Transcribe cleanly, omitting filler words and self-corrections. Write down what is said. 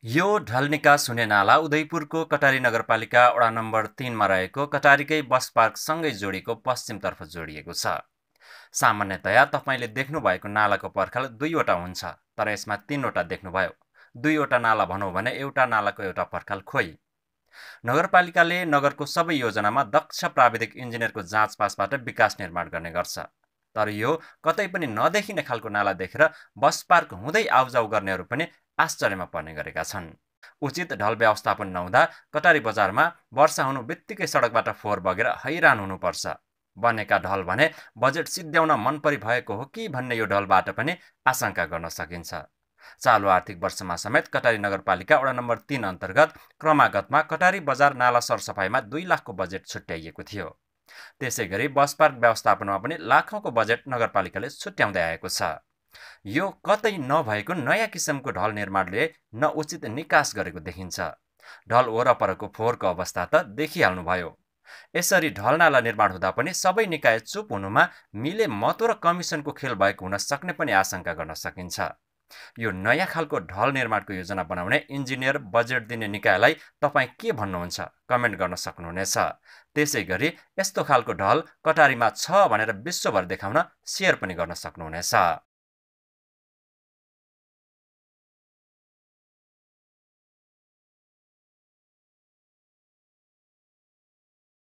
यो ढल निकास हुने नाला उदयपुरको कटारी नगरपालिका वडा नम्बर 3 मा रहेको कटारीकै बस पार्कसँगै जोडिएको पश्चिमतर्फ जोडिएको छ। सामान्यतया तपाईले देख्नुभएको नालाको पर्खाल दुईवटा हुन्छ, तर यसमा तीनवटा देख्नुभयो। दुईवटा नाला भनौँ भने एउटा नालाको एउटा पर्खाल खोइ। नगरपालिकाले नगरको सबै योजनामा दक्ष प्राविधिक इन्जिनियरको जाँचपासबाट विकास निर्माण गर्ने गर्छ। तर यो कतै पनि नदेखिने खालको नाला देखेर बस पार्क हुँदै आउजाउ गर्नेहरू पनि आश्चर्यमा पर्ने गरेका छन्। उचित ढल व्यवस्थापन नहुँदा कटारी बजारमा वर्षा हुनु बित्तिकै सडकबाट फोहोर बगेर हैरान हुनुपर्छ। बनेका ढल भने बजेट सिद्ध्याउन मनपरी भएको हो कि भन्ने यो ढलबाट पनि आशंका गर्न सकिन्छ। चालु आर्थिक वर्षमा समेत कटारी नगरपालिका वडा नम्बर 3 अन्तर्गत क्रमागतमा कटारी बजार नाला सरसफाइमा 2 लाखको बजेट छुट्याइएको थियो। त्यसैगरी बस पार्क व्यवस्थापनमा पनि लाखौंको बजेट नगरपालिकाले छुट्याउँदै आएको छ। यो कतै नभएको नयाँ किसिमको ढल निर्माणले न उचित निकास गरेको देखिन्छ। ढल वरपरको फोहोरको अवस्था त देखिहाल्नुभयो। यसरी ढल नाला निर्माण हुँदा पनि सबै निकाय चुप हुनुमा मिले मतो र कमिसनको खेल भएको हुन सक्ने पनि आशंका गर्न सकिन्छ। यो नयाँ खालको ढल निर्माणको योजना बनाउने इन्जिनियर बजेट दिने निकायलाई तपाईँ के भन्नुहुन्छ कमेन्ट गर्न सक्नुहुनेछ। त्यसैगरी यस्तो खालको ढल कटारीमा छ भनेर विश्वभर देखाउन सेयर पनि गर्न सक्नुहुनेछ।